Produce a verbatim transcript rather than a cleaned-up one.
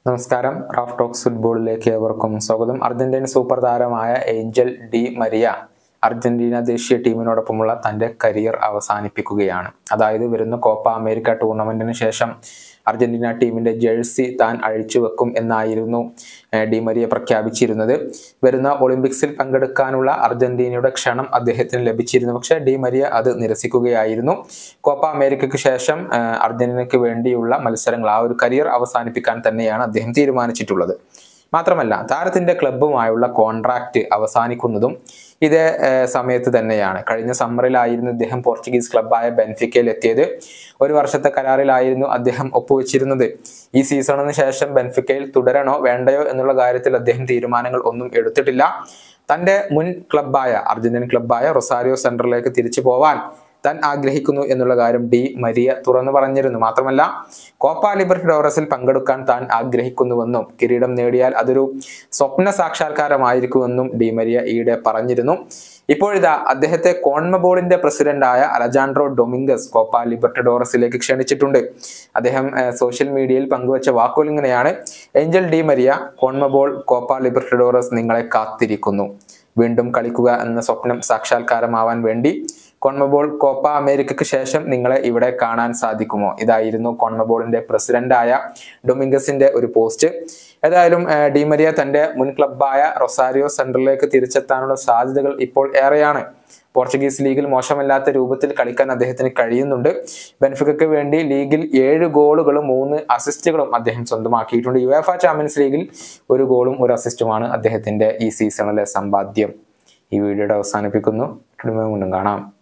നമസ്കാരം, Raf talks ഫുട്ബോളിലേക്ക് ഏവർക്കും സ്വാഗതം. അർജന്റീൻ സൂപ്പർ താരമായ ഏഞ്ചൽ ഡി മരിയ അർജന്റീന ദേശീയ ടീമിനോടൊപ്പമുള്ള തൻ്റെ കരിയർ അവസാനിപ്പിക്കുകയാണ്. അതായത് വരുന്ന കോപ്പ അമേരിക്ക ടൂർണമെന്റിന് ശേഷം അർജന്റീന ടീമിന്റെ ജേഴ്സി താൻ അഴിച്ചു വെക്കും എന്നായിരുന്നു ഡി മരിയ പ്രഖ്യാപിച്ചിരുന്നത്. വരുന്ന ഒളിമ്പിക്സിൽ പങ്കെടുക്കാനുള്ള അർജന്റീനയുടെ ക്ഷണം അദ്ദേഹത്തിന് ലഭിച്ചിരുന്നു. പക്ഷേ ഡി മരിയ അത് നിരസിക്കുകയായിരുന്നു. കോപ്പ അമേരിക്കയ്ക്ക് ശേഷം അർജന്റീനയ്ക്ക് വേണ്ടിയുള്ള മത്സരങ്ങൾ, ആ ഒരു കരിയർ അവസാനിപ്പിക്കാൻ തന്നെയാണ് അദ്ദേഹം തീരുമാനിച്ചിട്ടുള്ളത്. മാത്രമല്ല, താരത്തിന്റെ ക്ലബ്ബുമായുള്ള കോൺട്രാക്റ്റ് അവസാനിക്കുന്നതും ഇതേ സമയത്ത് തന്നെയാണ്. കഴിഞ്ഞ സമ്മറിലായിരുന്നു അദ്ദേഹം പോർച്ചുഗീസ് ക്ലബ്ബായ ബെൻഫിക്കയിൽ എത്തിയത്. ഒരു വർഷത്തെ കരാറിലായിരുന്നു അദ്ദേഹം ഒപ്പുവെച്ചിരുന്നത്. ഈ സീസണിന് ശേഷം ബെൻഫിക്കയിൽ തുടരണോ വേണ്ടയോ എന്നുള്ള കാര്യത്തിൽ അദ്ദേഹം തീരുമാനങ്ങൾ ഒന്നും എടുത്തിട്ടില്ല. തന്റെ മുൻ ക്ലബ്ബായ അർജന്റീൻ ക്ലബ്ബായ റൊസാരിയോ സെൻട്രലിലേക്ക് തിരിച്ചു പോവാൻ താൻ ആഗ്രഹിക്കുന്നു എന്നുള്ള കാര്യം ഡി മരിയ തുറന്നു പറഞ്ഞിരുന്നു. മാത്രമല്ല, കോപ്പ ലിബർട്ടഡോറസിൽ പങ്കെടുക്കാൻ താൻ ആഗ്രഹിക്കുന്നുവെന്നും കിരീടം നേടിയാൽ അതൊരു സ്വപ്ന സാക്ഷാത്കാരമായിരിക്കുമെന്നും ഡി മരിയ ഈയിടെ പറഞ്ഞിരുന്നു. ഇപ്പോഴിതാ അദ്ദേഹത്തെ കോൺമബോളിന്റെ പ്രസിഡന്റായ അലജാൻഡ്രോ ഡൊമിംഗസ് കോപ്പ ലിബർട്ടഡോറസിലേക്ക് ക്ഷണിച്ചിട്ടുണ്ട്. അദ്ദേഹം സോഷ്യൽ മീഡിയയിൽ പങ്കുവച്ച വാക്കുകൾ ഇങ്ങനെയാണ്: Angel Di Maria, CONMEBOL Copa Libertadores നിങ്ങളെ കാത്തിരിക്കുന്നു. വീണ്ടും കളിക്കുക എന്ന സ്വപ്നം സാക്ഷാത്കാരമാവാൻ വേണ്ടി കോൺമബോൾ കോപ്പ അമേരിക്കയ്ക്ക് ശേഷം നിങ്ങളെ ഇവിടെ കാണാൻ സാധിക്കുമോ? ഇതായിരുന്നു കോൺമബോളിന്റെ പ്രസിഡന്റായ ഡൊമിംഗസിന്റെ ഒരു പോസ്റ്റ്. ഏതായാലും ഡി മരിയ തന്റെ മുൻ ക്ലബ്ബായ റൊസാരിയോ സെൻട്രലിലേക്ക് തിരിച്ചെത്താനുള്ള സാധ്യതകൾ ഇപ്പോൾ ഏറെയാണ്. പോർച്ചുഗീസ് ലീഗിൽ മോശമല്ലാത്ത രൂപത്തിൽ കളിക്കാൻ അദ്ദേഹത്തിന് കഴിയുന്നുണ്ട്. ബെൻഫിക്കയ്ക്ക് വേണ്ടി ലീഗിൽ ഏഴ് ഗോളുകളും മൂന്ന് അസിസ്റ്റുകളും അദ്ദേഹം സ്വന്തമാക്കിയിട്ടുണ്ട്. യുവേഫ ചാമ്പ്യൻസ് ലീഗിൽ ഒരു ഗോളും ഒരു അസിസ്റ്റുമാണ് അദ്ദേഹത്തിന്റെ ഈ സീസണിലെ സമ്പാദ്യം. ഈ വീഡിയോയുടെ അവസാനിപ്പിക്കുന്നു. വീണ്ടും കാണാം.